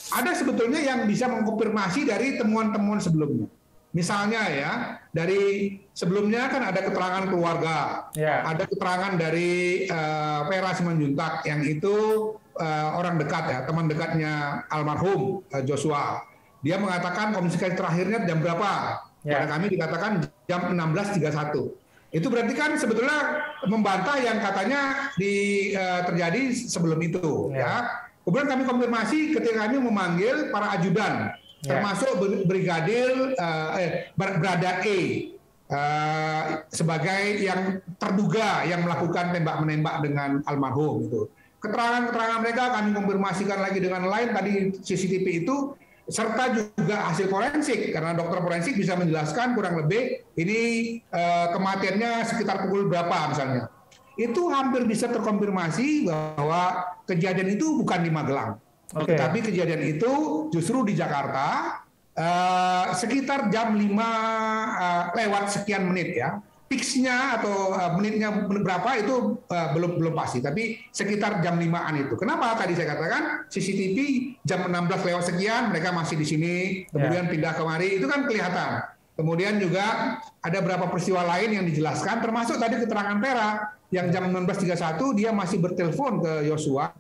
ada sebetulnya yang bisa mengkonfirmasi dari temuan-temuan sebelumnya. Misalnya ya, dari sebelumnya kan ada keterangan keluarga, ada keterangan dari Vera Simanjuntak yang itu orang dekat ya, teman dekatnya almarhum Joshua. Dia mengatakan komunikasi terakhirnya jam berapa? Pada kami dikatakan jam 16.31. Itu berarti kan sebetulnya membantah yang katanya terjadi sebelum itu ya. Kemudian kami konfirmasi ketika kami memanggil para ajudan, termasuk Brigadir Brada E sebagai yang terduga yang melakukan tembak-menembak dengan almarhum itu. Keterangan-keterangan mereka kami konfirmasikan lagi dengan lain tadi CCTV itu, serta juga hasil forensik, karena dokter forensik bisa menjelaskan kurang lebih ini kematiannya sekitar pukul berapa misalnya. Itu hampir bisa terkonfirmasi bahwa kejadian itu bukan di Magelang, tetapi kejadian itu justru di Jakarta sekitar jam 5 lewat sekian menit ya. Fixnya atau menitnya berapa itu belum pasti, tapi sekitar jam 5-an itu. Kenapa tadi saya katakan CCTV jam 16 lewat sekian mereka masih di sini, kemudian pindah kemari, itu kan kelihatan. Kemudian juga ada beberapa peristiwa lain yang dijelaskan, termasuk tadi keterangan Vera yang jam 16.31 dia masih bertelepon ke Yosua,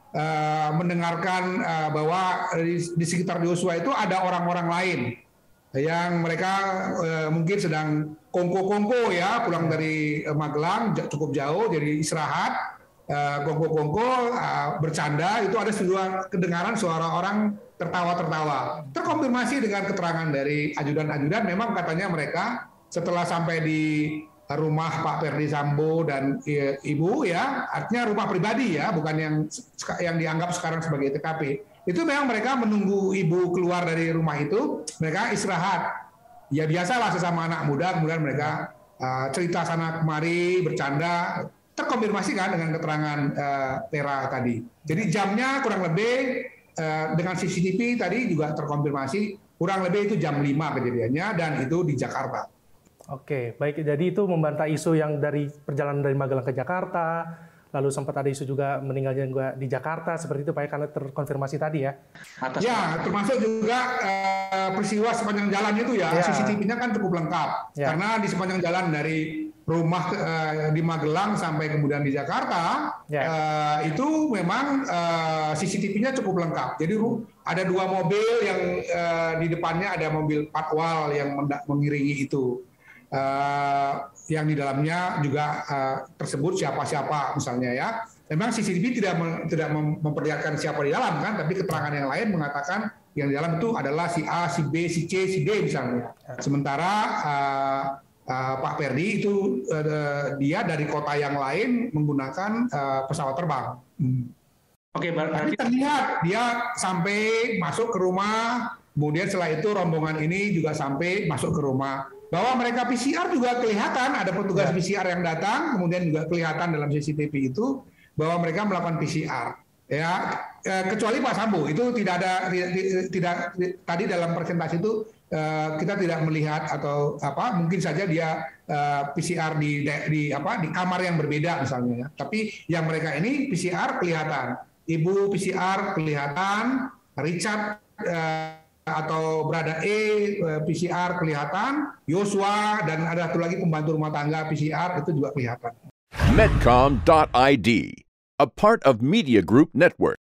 mendengarkan bahwa di sekitar Yosua itu ada orang-orang lain yang mereka mungkin sedang kongko-kongko ya, pulang dari Magelang cukup jauh, jadi istirahat, kongko-kongko, bercanda, itu ada kedengaran suara orang tertawa-tertawa. Terkonfirmasi dengan keterangan dari ajudan-ajudan, memang katanya mereka setelah sampai di rumah Pak Ferdi Sambo dan Ibu ya, artinya rumah pribadi ya, bukan yang dianggap sekarang sebagai TKP. Itu memang mereka menunggu ibu keluar dari rumah itu, mereka istirahat. Ya biasalah sesama anak muda, kemudian mereka cerita sana kemari, bercanda, terkonfirmasi kan dengan keterangan Vera tadi. Jadi jamnya kurang lebih dengan CCTV tadi juga terkonfirmasi, kurang lebih itu jam 5 kejadiannya, dan itu di Jakarta. Oke, baik. Jadi itu membantah isu yang dari perjalanan dari Magelang ke Jakarta, lalu sempat ada isu juga meninggalnya juga di Jakarta, seperti itu Pak, karena terkonfirmasi tadi ya. Ya, termasuk juga peristiwa sepanjang jalan itu ya, CCTV-nya kan cukup lengkap. Karena di sepanjang jalan dari rumah di Magelang sampai kemudian di Jakarta, itu memang CCTV-nya cukup lengkap. Jadi ada 2 mobil yang di depannya ada mobil patwal yang mengiringi itu. Yang di dalamnya juga tersebut siapa-siapa misalnya ya. Memang CCTV tidak memperlihatkan siapa di dalam kan, tapi keterangan yang lain mengatakan yang di dalam itu adalah si A, si B, si C, si D misalnya. Sementara Pak Ferdi itu dia dari kota yang lain menggunakan pesawat terbang. Oke, berarti tapi terlihat dia sampai masuk ke rumah, kemudian setelah itu rombongan ini juga sampai masuk ke rumah. Bahwa mereka PCR juga kelihatan, ada petugas PCR yang datang, kemudian juga kelihatan dalam CCTV itu bahwa mereka melakukan PCR. Ya, kecuali Pak Sambo itu tidak ada, tadi dalam presentasi itu kita tidak melihat atau apa, mungkin saja dia PCR di kamar yang berbeda misalnya. Tapi yang mereka ini PCR kelihatan, Ibu PCR kelihatan, Richard atau Brada E PCR kelihatan, Yosua dan ada satu lagi pembantu rumah tangga PCR itu juga kelihatan. Medcom.id, a part of Media Group Network.